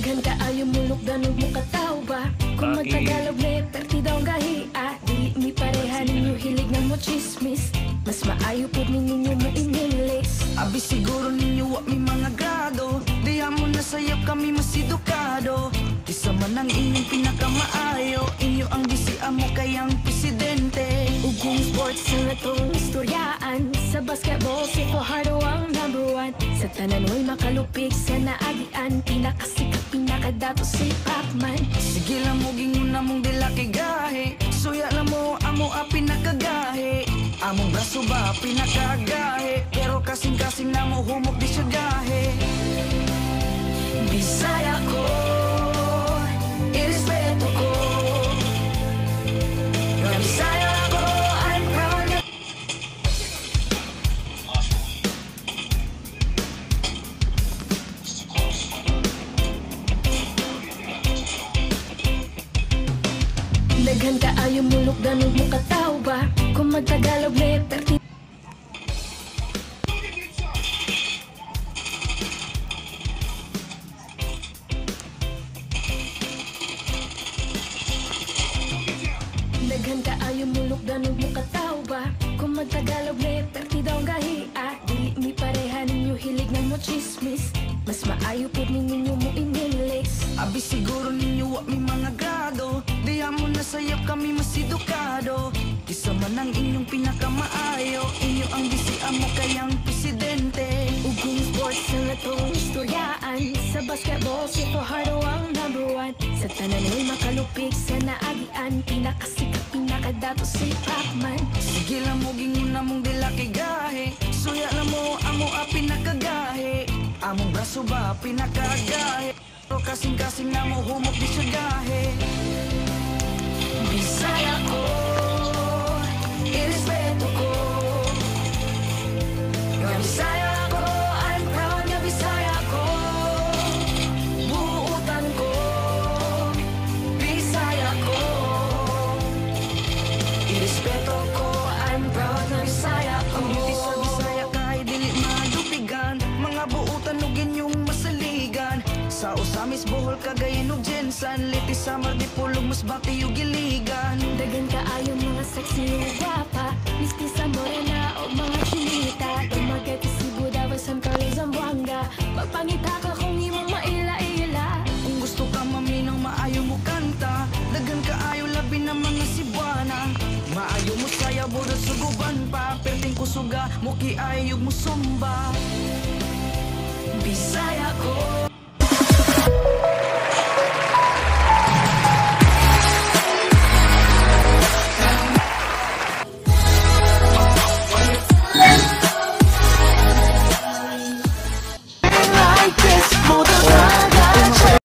Daghan ka ayo mulok danog mo kataw ba? Kung magtagalog le, perti daw gahiya. Dili mi pareha ninyo hilig na mo chismis. Mas maayo po ninyo mo inilis. Abi siguro ninyo wa mi mga grado. Diya mo na sayap kami mas edukado. Isa man ang inyong pinakamaayo. Inyo ang disiam mo kayang presidente. Ugong sports na itong istoryaan. Sa basketball, si Fajardo ang #1. Sa tanan mo'y makalupig sa naagian. Pinakasikat, pinakadato si Pacman. Sige lang mo gingon na mong dila kay gahe. Suya lang mo amo a pinakagahe. Among braso ba pinakagahe. Pero kasing-kasing na mo humok di siya gahe. Bisaya ko, irespeto ko. Nga Bisaya ko, I'm proud na. Daghan ka ayo mulok danog mo kataw ba? Kung magtagalog le, perti. Daghan ka ayo mulok danog mo kataw ba? Kung magtagalog le, perti daw gahiya. Dili mi pareha ninyo hilig na mo chismis. Mas maayo po ninyo mo inilis. Abi siguro ninyo wa mi mga grado. Diya mo na sayap kami mas edukado. Isa man ang inyong pinakamaayo. Inyo ang disiam mo kayang presidente. Ugong sports na itong istoryaan. Sa basketball, si Fajardo ang #1. Sa tanan mo'y makalupig sa naagian. Pinakasikat, pinakadato si Pacman. Sige lang mo gingon na mong dila kay gahe. Suya lang mo amo a pinakagahe. Among braso ba pinakagahe. Pero kasing-kasing na mo humok di siya gahe. Bisaya ko, irespeto ko. Nga Bisaya ko, I'm proud nga Bisaya ko. Buutan ko, Bisaya ko. Irespeto ko, I'm proud nga Bisaya ko. Ang beauty sa Bisaya kahit dili madupigan. Mga buutan ug inyong masaligan. Sa Osamis, Bohol, Cagayan ug Jensan. Liti, Samar, Dipolog, Masbate ug Iligan. Daghan ka ayo mga sexy ug gwapa. Miski sa Morena o mga chinita. Dumagat sa Cebu, Davao, San Carlos, Zamboanga. Magpangita ka kung imong maila-ila. Kung gusto ka maminang maayo mo kanta. Daghan ka ayo labi na mga Cebuana. Maayo mo saya budot suguban pa. Perting kusuga mo kiayog mo sumba. Bisaya ko,